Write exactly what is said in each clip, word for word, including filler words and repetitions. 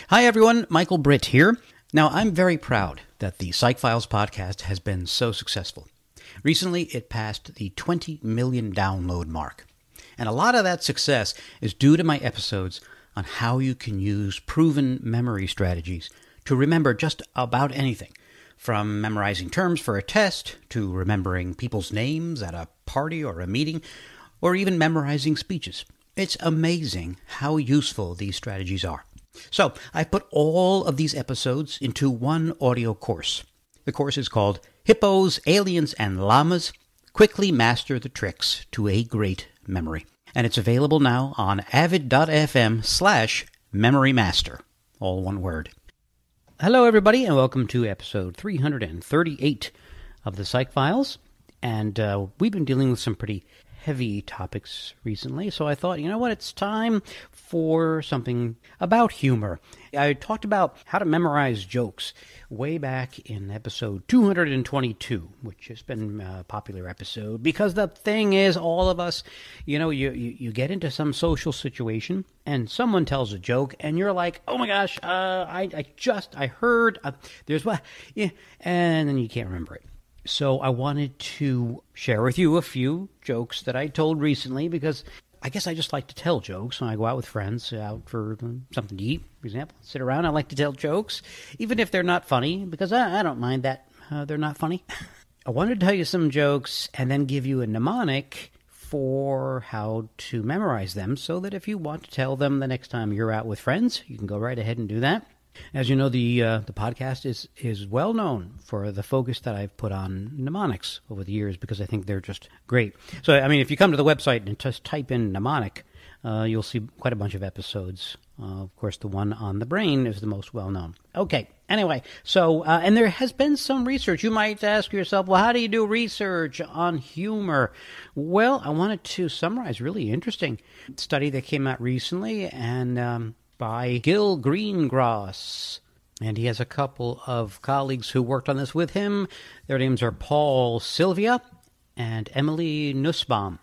Hi everyone, Michael Britt here. Now, I'm very proud that the Psych Files podcast has been so successful. Recently, it passed the twenty million download mark. And a lot of that success is due to my episodes on how you can use proven memory strategies to remember just about anything, from memorizing terms for a test to remembering people's names at a party or a meeting, or even memorizing speeches. It's amazing how useful these strategies are. So, I put all of these episodes into one audio course. The course is called Hippos, Aliens, and Llamas, Quickly Master the Tricks to a Great Memory. And it's available now on avid.fm slash memorymaster, all one word. Hello, everybody, and welcome to episode three hundred thirty-eight of the Psych Files. And uh, we've been dealing with some pretty heavy topics recently, so I thought, you know what, it's time for something about humor. I talked about how to memorize jokes way back in episode two hundred twenty-two, which has been a popular episode, because the thing is, all of us, you know, you, you, you get into some social situation, and someone tells a joke, and you're like, oh my gosh, uh, I, I just, I heard, uh, there's what, yeah, and then you can't remember it. So I wanted to share with you a few jokes that I told recently, because I guess I just like to tell jokes when I go out with friends, out for something to eat, for example. Sit around, I like to tell jokes, even if they're not funny, because I, I don't mind that uh, they're not funny. I wanted to tell you some jokes and then give you a mnemonic for how to memorize them, so that if you want to tell them the next time you're out with friends, you can go right ahead and do that. As you know, the uh, the podcast is, is well known for the focus that I've put on mnemonics over the years, because I think they're just great. So, I mean, if you come to the website and just type in mnemonic, uh, you'll see quite a bunch of episodes. Uh, of course, the one on the brain is the most well known. Okay, anyway, so, uh, and there has been some research. You might ask yourself, well, how do you do research on humor? Well, I wanted to summarize a really interesting study that came out recently, and um by Gil Greengrass, and he has a couple of colleagues who worked on this with him. Their names are Paul Sylvia and Emily Nussbaum.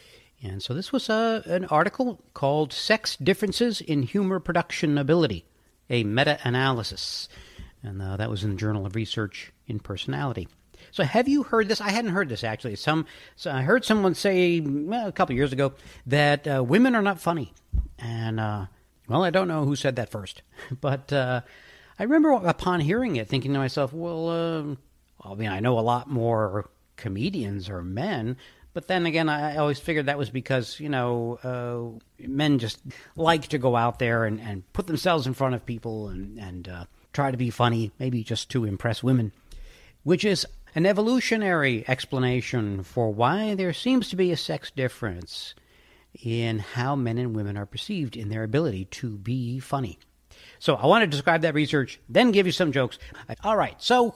And so this was a, an article called Sex Differences in Humor Production Ability, a Meta-Analysis. And uh, that was in the Journal of Research in Personality. So have you heard this? I hadn't heard this, actually. Some, so I heard someone say well, a couple years ago that uh, women are not funny. And uh Well, I don't know who said that first, but uh, I remember upon hearing it thinking to myself, well, uh, I mean, I know a lot more comedians are men, but then again, I always figured that was because, you know, uh, men just like to go out there and, and put themselves in front of people and, and uh, try to be funny, maybe just to impress women, which is an evolutionary explanation for why there seems to be a sex difference in how men and women are perceived in their ability to be funny. So I want to describe that research, then give you some jokes. All right, so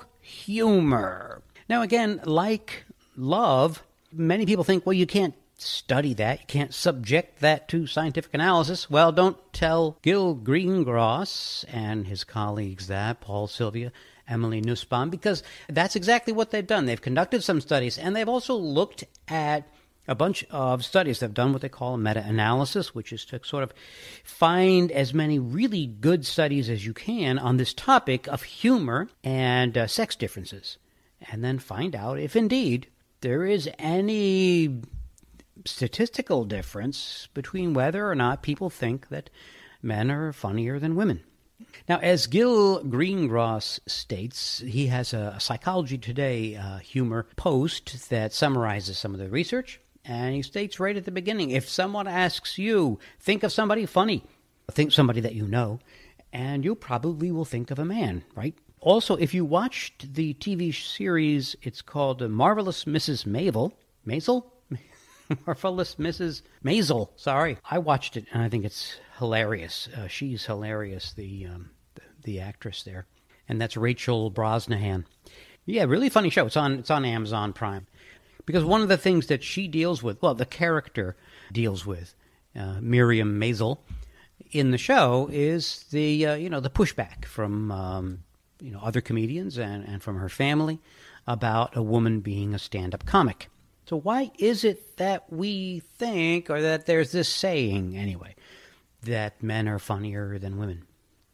humor. Now again, like love, many people think, well, you can't study that, you can't subject that to scientific analysis. Well, don't tell Gil Greengrass and his colleagues that, Paul Sylvia, Emily Nussbaum, because that's exactly what they've done. They've conducted some studies, and they've also looked at a bunch of studies. They've done what they call a meta-analysis, which is to sort of find as many really good studies as you can on this topic of humor and uh, sex differences, and then find out if indeed there is any statistical difference between whether or not people think that men are funnier than women. Now, as Gil Greengrass states, he has a Psychology Today uh, humor post that summarizes some of the research. And he states right at the beginning, if someone asks you, think of somebody funny, think somebody that you know, and you probably will think of a man, right? Also, if you watched the T V series, it's called Marvelous Missus Maisel. Maisel? Marvelous Missus Maisel, sorry. I watched it, and I think it's hilarious. Uh, she's hilarious, the, um, the the actress there. And that's Rachel Brosnahan. Yeah, really funny show. It's on It's on Amazon Prime. Because one of the things that she deals with, well, the character deals with, uh, Miriam Maisel, in the show is the, uh, you know, the pushback from, um, you know, other comedians and, and from her family about a woman being a stand-up comic. So why is it that we think, or that there's this saying, anyway, that men are funnier than women?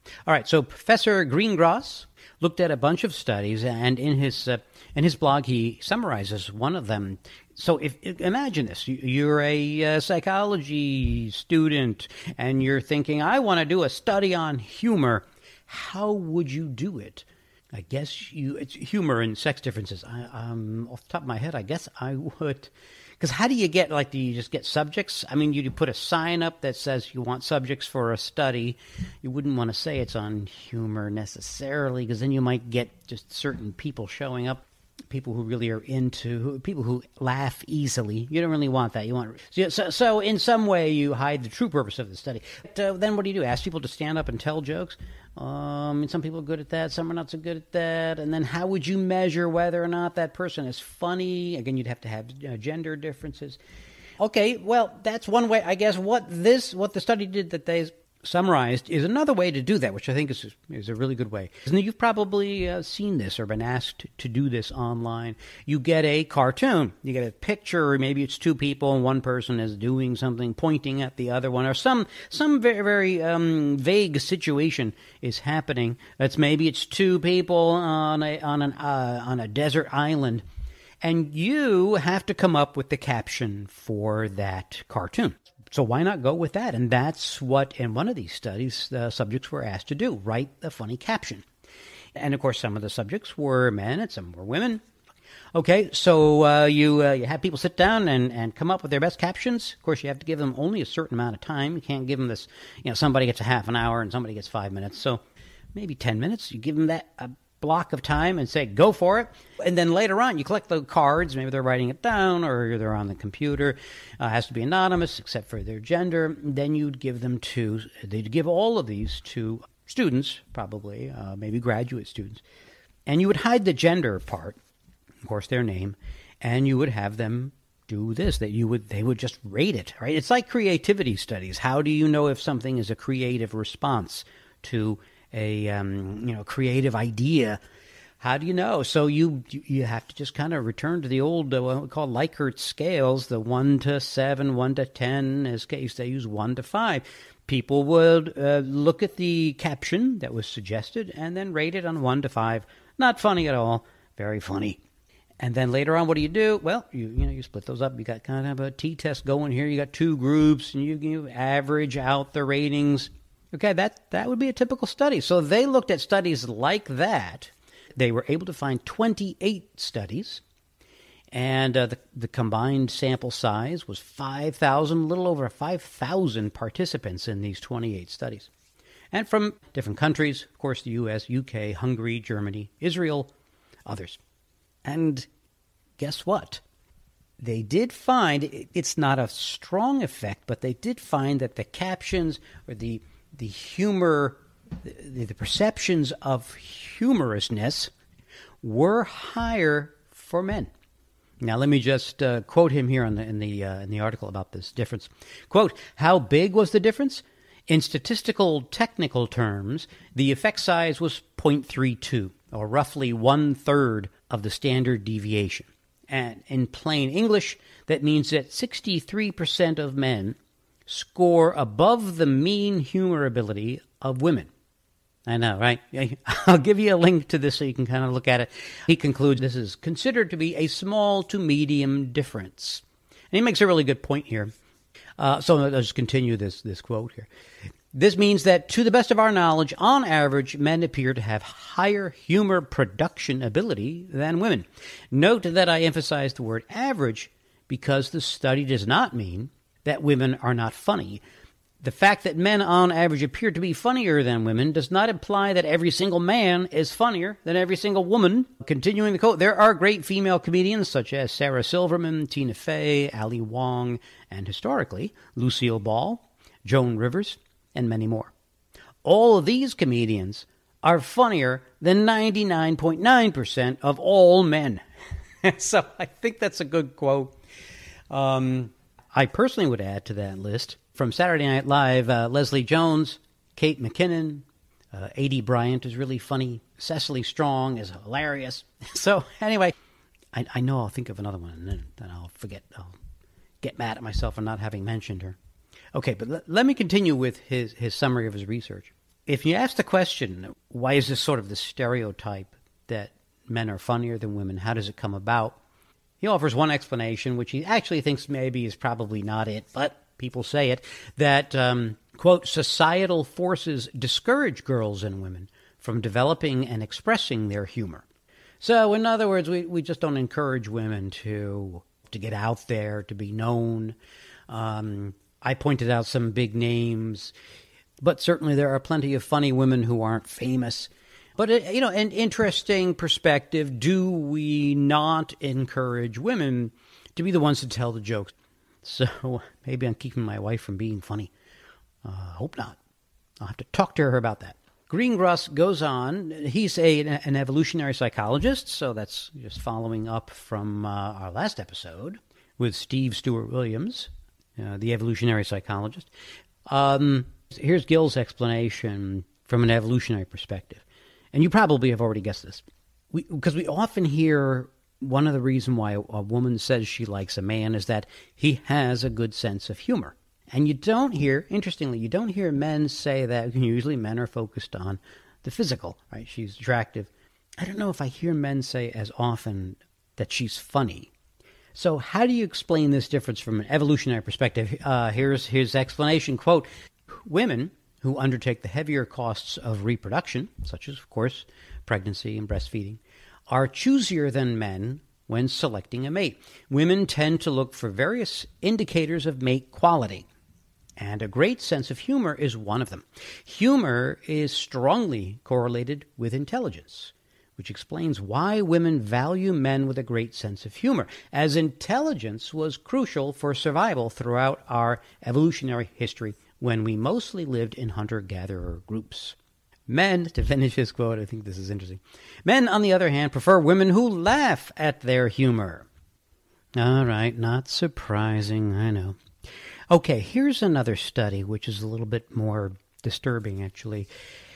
All right, so Professor Greengrass looked at a bunch of studies, and in his uh, in his blog, he summarizes one of them. So, if imagine this: you're a uh, psychology student, and you're thinking, "I want to do a study on humor." How would you do it? I guess you it's humor and sex differences. I, um, off the top of my head, I guess I would. Because how do you get, like, do you just get subjects? I mean, you put a sign up that says you want subjects for a study. You wouldn't want to say it's on humor necessarily, because then you might get just certain people showing up, people who really are into, people who laugh easily. You don't really want that. You want so, so, so in some way, you hide the true purpose of the study. But, uh, then what do you do? Ask people to stand up and tell jokes? Um, and some people are good at that, some are not so good at that. And then how would you measure whether or not that person is funny? Again, you'd have to have uh, gender differences. Okay, well, that's one way. I guess what this, what the study did that they summarized is another way to do that, which I think is is a really good way. And you've probably uh, seen this or been asked to do this online. You get a cartoon, you get a picture, or maybe it's two people and one person is doing something, pointing at the other one, or some some very very um, vague situation is happening. That's maybe it's two people on a on an uh, on a desert island, and you have to come up with the caption for that cartoon. So why not go with that? And that's what, in one of these studies, the subjects were asked to do, write a funny caption. And, of course, some of the subjects were men and some were women. Okay, so uh, you uh, you have people sit down and, and come up with their best captions. Of course, you have to give them only a certain amount of time. You can't give them this, you know, somebody gets a half an hour and somebody gets five minutes. So maybe ten minutes. You give them that uh, block of time and say, go for it. And then later on, you collect the cards. Maybe they're writing it down or they're on the computer. Uh, it has to be anonymous except for their gender. Then you'd give them to, they'd give all of these to students, probably, uh, maybe graduate students. And you would hide the gender part, of course, their name, and you would have them do this, that you would, they would just rate it, right? It's like creativity studies. How do you know if something is a creative response to a um, you know creative idea? How do you know? So you you have to just kind of return to the old uh, what we call Likert scales, the one to seven, one to ten. In this case, they use one to five. People would uh, look at the caption that was suggested and then rate it on one to five. Not funny at all. Very funny. And then later on, what do you do? Well, you you know you split those up. You got kind of a t-test going here. You got two groups, and you, you average out the ratings. Okay, that, that would be a typical study. So they looked at studies like that. They were able to find twenty-eight studies, and uh, the, the combined sample size was five thousand, a little over five thousand participants in these twenty-eight studies. And from different countries, of course, the U S, U K, Hungary, Germany, Israel, others. And guess what? They did find, it's not a strong effect, but they did find that the captions or the the humor, the, the perceptions of humorousness were higher for men. Now, let me just uh, quote him here in the in the uh, in the article about this difference. Quote, how big was the difference? In statistical technical terms, the effect size was zero point three two, or roughly one-third of the standard deviation. And in plain English, that means that sixty-three percent of men score above the mean humor ability of women. I know, right? I'll give you a link to this so you can kind of look at it. He concludes this is considered to be a small to medium difference. And he makes a really good point here. Uh, so let's continue this, this quote here. This means that, to the best of our knowledge, on average, men appear to have higher humor production ability than women. Note that I emphasize the word average because the study does not mean that women are not funny. The fact that men on average appear to be funnier than women does not imply that every single man is funnier than every single woman. Continuing the quote, there are great female comedians such as Sarah Silverman, Tina Fey, Ali Wong, and historically, Lucille Ball, Joan Rivers, and many more. All of these comedians are funnier than ninety-nine point nine percent of all men. So I think that's a good quote. Um... I personally would add to that list, from Saturday Night Live, uh, Leslie Jones, Kate McKinnon, uh, Aidy Bryant is really funny, Cecily Strong is hilarious. So anyway, I, I know I'll think of another one, and then, then I'll forget. I'll get mad at myself for not having mentioned her. Okay, but l- let me continue with his, his summary of his research. if you ask the question, why is this sort of the stereotype that men are funnier than women? How does it come about? He offers one explanation, which he actually thinks maybe is probably not it, but people say it, that, um, quote, societal forces discourage girls and women from developing and expressing their humor. So, in other words, we, we just don't encourage women to to get out there, to be known. Um, I pointed out some big names, but certainly there are plenty of funny women who aren't famous. But, uh, you know, an interesting perspective, do we not encourage women to be the ones to tell the jokes? So maybe I'm keeping my wife from being funny. I uh, hope not. I'll have to talk to her about that. Greengrass goes on. He's a, an evolutionary psychologist, so that's just following up from uh, our last episode with Steve Stewart Williams, uh, the evolutionary psychologist. Um, here's Gill's explanation from an evolutionary perspective. And you probably have already guessed this. We, because we often hear one of the reasons why a, a woman says she likes a man is that he has a good sense of humor. And you don't hear, interestingly, you don't hear men say that. Usually men are focused on the physical, right? She's attractive. I don't know if I hear men say as often that she's funny. So how do you explain this difference from an evolutionary perspective? Uh, here's his explanation, quote, women who undertake the heavier costs of reproduction, such as, of course, pregnancy and breastfeeding, are choosier than men when selecting a mate. Women tend to look for various indicators of mate quality, and a great sense of humor is one of them. Humor is strongly correlated with intelligence, which explains why women value men with a great sense of humor, as intelligence was crucial for survival throughout our evolutionary history when we mostly lived in hunter-gatherer groups. Men, to finish his quote, I think this is interesting. Men, on the other hand, prefer women who laugh at their humor. All right, not surprising, I know. Okay, here's another study, which is a little bit more disturbing, actually.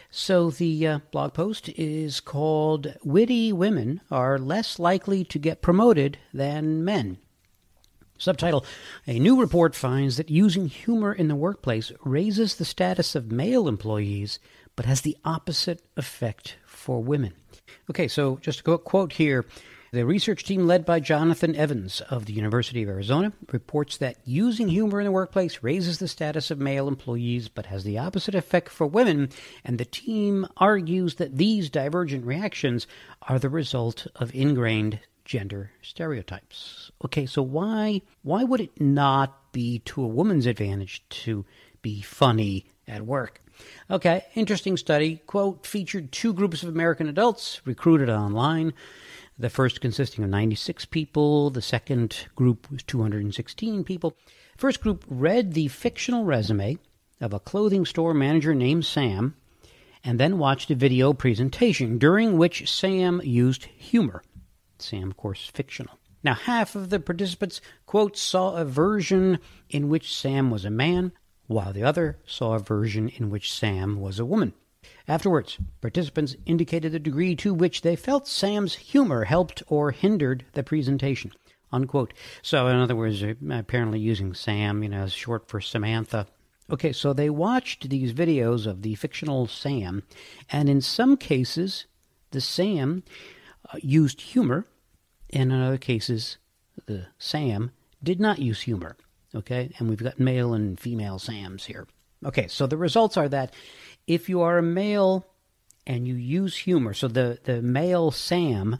So the uh, blog post is called Witty Women Are Less Likely to Get Promoted Than Men. Subtitle, a new report finds that using humor in the workplace raises the status of male employees, but has the opposite effect for women. Okay, so just a quote here. The research team led by Jonathan Evans of the University of Arizona reports that using humor in the workplace raises the status of male employees, but has the opposite effect for women, and the team argues that these divergent reactions are the result of ingrained gender stereotypes. Okay, so why why would it not be to a woman's advantage to be funny at work? Okay, interesting study. Quote, featured two groups of American adults recruited online. The first consisting of ninety-six people. The second group was two hundred sixteen people. First group read the fictional resume of a clothing store manager named Sam and then watched a video presentation during which Sam used humor. Sam, of course, fictional. Now, half of the participants, quote, saw a version in which Sam was a man, while the other saw a version in which Sam was a woman. Afterwards, participants indicated the degree to which they felt Sam's humor helped or hindered the presentation, unquote. So, in other words, apparently using Sam, you know, as short for Samantha. Okay, so they watched these videos of the fictional Sam, and in some cases, the Sam uh, used humor, and in other cases, the Sam did not use humor. Okay, and we've got male and female Sams here. Okay, so the results are that if you are a male and you use humor, so the, the male Sam,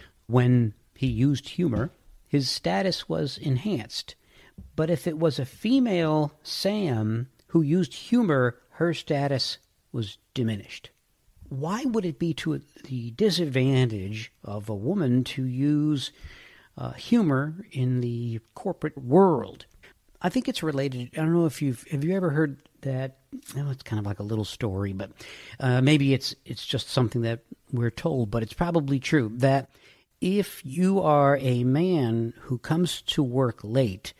when he used humor, his status was enhanced. But if it was a female Sam who used humor, her status was diminished. Why would it be to the disadvantage of a woman to use uh, humor in the corporate world? I think it's related. I don't know if you've have you ever heard that. Oh, it's kind of like a little story, but uh, maybe it's it's just something that we're told, but it's probably true that if you are a man who comes to work late,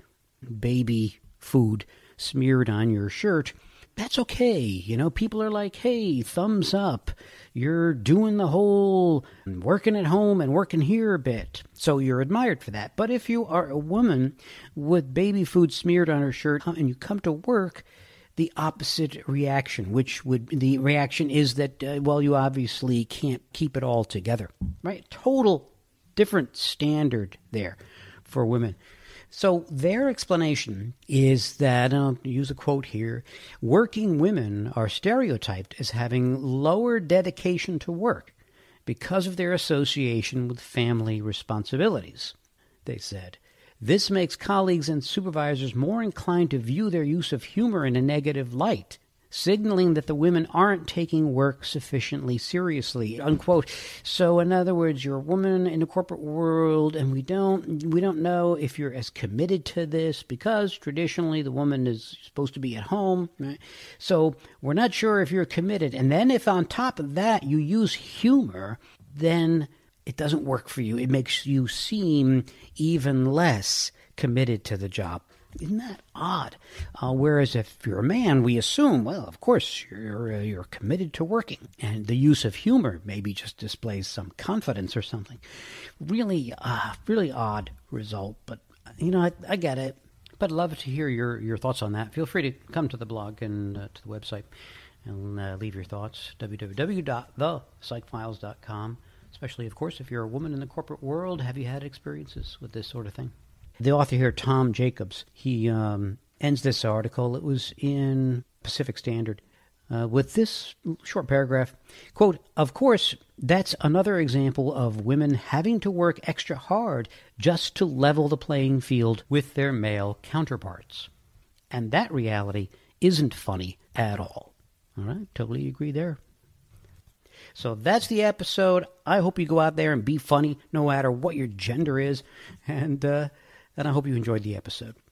baby food smeared on your shirt, that's okay. You know, people are like, hey, thumbs up. You're doing the whole working at home and working here a bit. So you're admired for that. But if you are a woman with baby food smeared on her shirt and you come to work, the opposite reaction, which would the reaction is that, uh, well, you obviously can't keep it all together, right? Total different standard there for women. So their explanation is that, I'll use a quote here, working women are stereotyped as having lower dedication to work because of their association with family responsibilities. They said, this makes colleagues and supervisors more inclined to view their use of humor in a negative light, signaling that the women aren't taking work sufficiently seriously, unquote. So in other words, you're a woman in the corporate world, and we don't we don't know if you're as committed to this because traditionally the woman is supposed to be at home, right? So we're not sure if you're committed. And then if on top of that you use humor, then it doesn't work for you. It makes you seem even less committed to the job. Isn't that odd? Uh, whereas if you're a man, we assume, well, of course, you're uh, you're committed to working. And the use of humor maybe just displays some confidence or something. Really, uh, really odd result. But, you know, I, I get it. But I'd love to hear your, your thoughts on that. Feel free to come to the blog and uh, to the website and uh, leave your thoughts. w w w dot the psych files dot com. Especially, of course, if you're a woman in the corporate world, have you had experiences with this sort of thing? The author here, Tom Jacobs, he um, ends this article. It was in Pacific Standard uh, with this short paragraph. Quote, of course, that's another example of women having to work extra hard just to level the playing field with their male counterparts. And that reality isn't funny at all. All right, totally agree there. So that's the episode. I hope you go out there and be funny no matter what your gender is. And, uh, and I hope you enjoyed the episode.